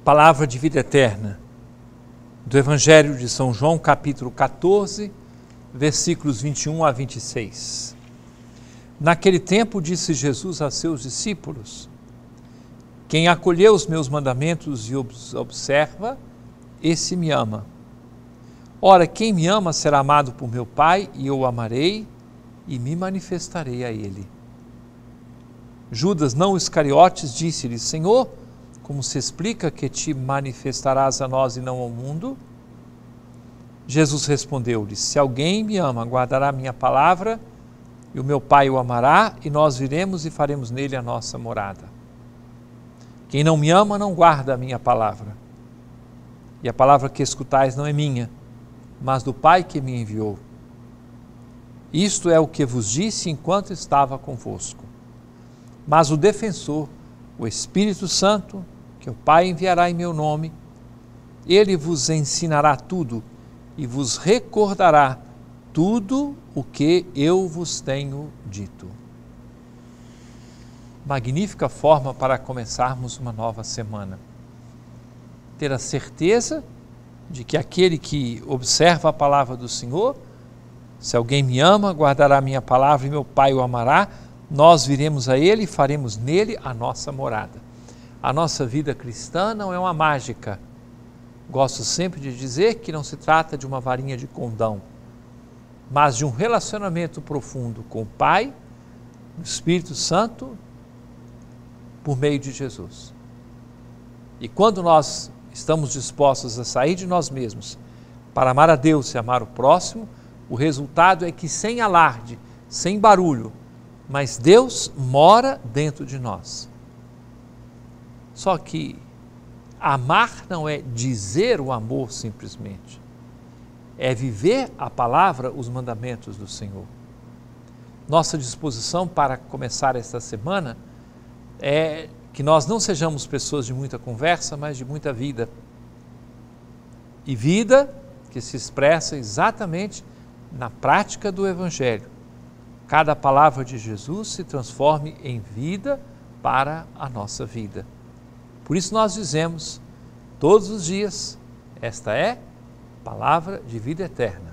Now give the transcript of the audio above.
Palavra de vida eterna, do Evangelho de São João, capítulo 14, versículos 21 a 26. Naquele tempo disse Jesus a seus discípulos: quem acolheu os meus mandamentos e os observa, esse me ama. Ora, quem me ama será amado por meu Pai, e eu o amarei e me manifestarei a ele. Judas, não Iscariotes, disse-lhe: Senhor, como se explica que te manifestarás a nós e não ao mundo? Jesus respondeu-lhe: se alguém me ama, guardará a minha palavra, e o meu Pai o amará, e nós viremos e faremos nele a nossa morada. Quem não me ama não guarda a minha palavra. E a palavra que escutais não é minha, mas do Pai que me enviou. Isto é o que vos disse enquanto estava convosco. Mas o defensor, o Espírito Santo, que o Pai enviará em meu nome, ele vos ensinará tudo e vos recordará tudo o que eu vos tenho dito. Magnífica forma para começarmos uma nova semana. Ter a certeza de que aquele que observa a palavra do Senhor, se alguém me ama, guardará a minha palavra e meu Pai o amará, nós viremos a ele e faremos nele a nossa morada. A nossa vida cristã não é uma mágica. Gosto sempre de dizer que não se trata de uma varinha de condão, mas de um relacionamento profundo com o Pai, o Espírito Santo, por meio de Jesus. E quando nós estamos dispostos a sair de nós mesmos para amar a Deus e amar o próximo, o resultado é que sem alarde, sem barulho, mas Deus mora dentro de nós. Só que amar não é dizer o amor simplesmente, é viver a palavra, os mandamentos do Senhor. Nossa disposição para começar esta semana é que nós não sejamos pessoas de muita conversa, mas de muita vida. E vida que se expressa exatamente na prática do Evangelho. Cada palavra de Jesus se transforme em vida para a nossa vida. Por isso nós dizemos todos os dias, esta é palavra de vida eterna.